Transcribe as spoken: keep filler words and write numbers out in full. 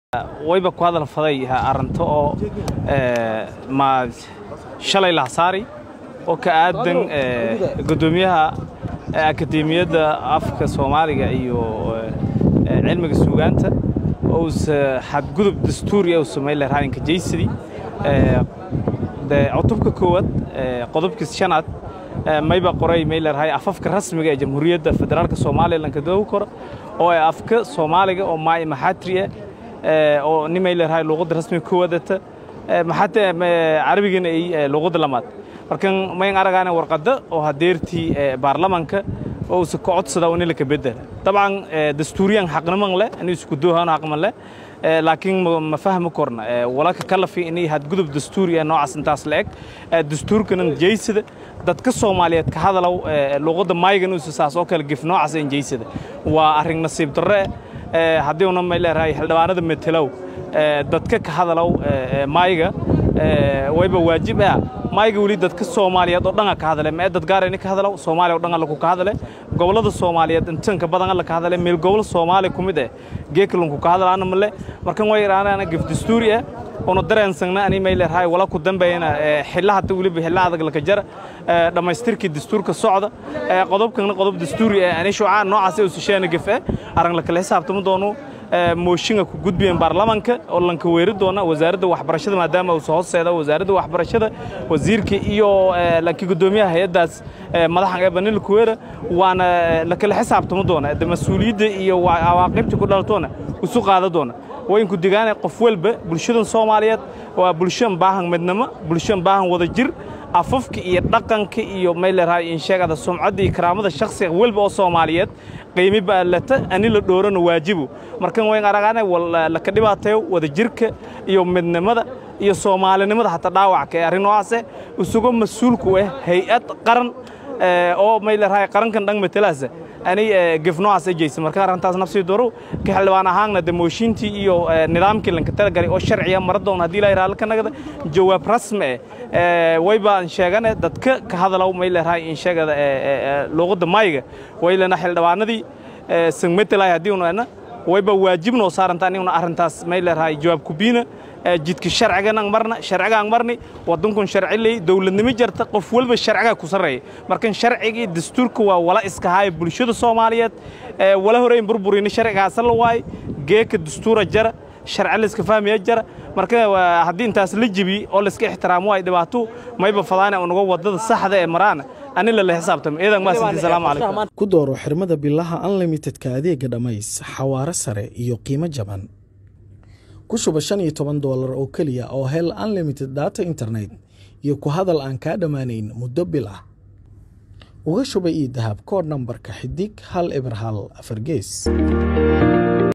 wayba ku hadal faday arinto oo ee ma shalay la saari oo ka aadan gudoomiyaha akademiyada afka Soomaaliga iyo cilmiga suugaanta oo xad gudub dastuuri oo Soomaaliya raanka jeysidi ee cutubka koowad qodobka shanaad mayba qoray mailer hay afafka rasmiga ee Jamhuuriyadda Federaalka Soomaaliland ka doow kor oo afka Soomaaliga oo maay maxatriye oo nimayler hay luqad rasmi koowada maxata Carabiga ay luqad lamaad markan ma aragana warqada oo hadeertii baarlamaanka oo si codsada in la ka bedel taban dastuuriyan xaqnaman leh in isku doohan xaqman leh laakiin ma fahmo korna wala ka kala fi inay had gudub dastuuri noocaas intaas leeg dastuurkan jeysida dadka Soomaaliyeed ka hadalow luqada maaygan uu saas oo kala gif noocaas in jeysida waa arin nasiib darre hadii uu ma leeyahay xildhibaanada metalow dadka ka hadalow maayga wayba waajib ah maayga wali dadka Soomaaliyeed oo dhan ka hadalay ma dad gaar ah in ka hadalow Soomaaliya oo dhan la ku ka hadalay gobolada Soomaaliyeed intan ka badan la ka hadalay meel gobol Soomaali kumid ah geekalunku ka hadalaana male markan way raanana gif dastuuri ah oo dareensanna ani ma leeyahay wala ku dambeeyna xilaha wali bixila adag la ka jar dhamaystirkii dastuurka socda qodobkan qodob dastuuri ah ani shuuca noocaas oo shisheena gif ah aran la kala xisaabtamo doono mooshinga ku gudbiyeen baarlamaanka oo lanka weeri doona wasaaradda waxbarashada maadaama uu soo hooseedo wasaaradda waxbarashada wasiirka iyo lanka gudoomiyaha hay'adaas madaxan ee banil ku weera waana la kala xisaabtamo doona mas'uuliyadda iyo awaaqibta ku dhalatoona isu qaada doona way ku digaanay qof walba bulshada Soomaaliyeed waa bulshan baahan midnimo bulshan baahan wada jir afafka iyo dhaqanka iyo meelaraay in sheegada sumcadda iyo karaamada shakhsiga walba oo Soomaaliyeed qiimi baalata ani la dooran waajibu markan way aragana la ka dhibaateeyo wada jirka iyo midnimada iyo Soomaalinimada hatta dhaawac ka arinoaase isugu mas'uulku ah hay'ad qaran oo meelaraay qarankan dhan matalaasa ani gifnoas jeeysa marka arintaas nafsi doro ka xilwaan ahaanna demooshintii iyo nidaamkii lanka talagalay oo sharciya maradoon hadii la yiraahdo kanagada jawaab rasmi ah wayba sheegana dadka ka hadalaw meelaraay in sheegada luqada maayga waylana xildhibaanadii sangmetelay hadii uu ana wayba waajibno saarantaan in arintaas meelaraay jawaab ku biina jidka sharciga marna sharciga marni wadanku sharci leh dawladnimo jirta qof walba sharciga ku sareey markan sharciga dastuurka waa wala iska hay bulshada Soomaaliyeed wala horeyn burburin sharcigaas la waay geeka dastuura jara sharci la iska fahmiya jara marka hadii intaas la jibi oo la iska ixtiraamo ay dhibaato mayba fadaana unaga wadada saxda ee marana ani la xisaabtamo eedan ma sidii salaam alaykum ku dooro xirmada billaha unlimited ka adeega dhamays xawaare sare iyo qiimo jaban ku shuba shan iyo toban dollar oo kaliya oo hel unlimited data internet iyo ku hadal aan ka dhamaanayn muddo bil ah uga shuba ii dahab code numberka xidig hal eber hal afar gees.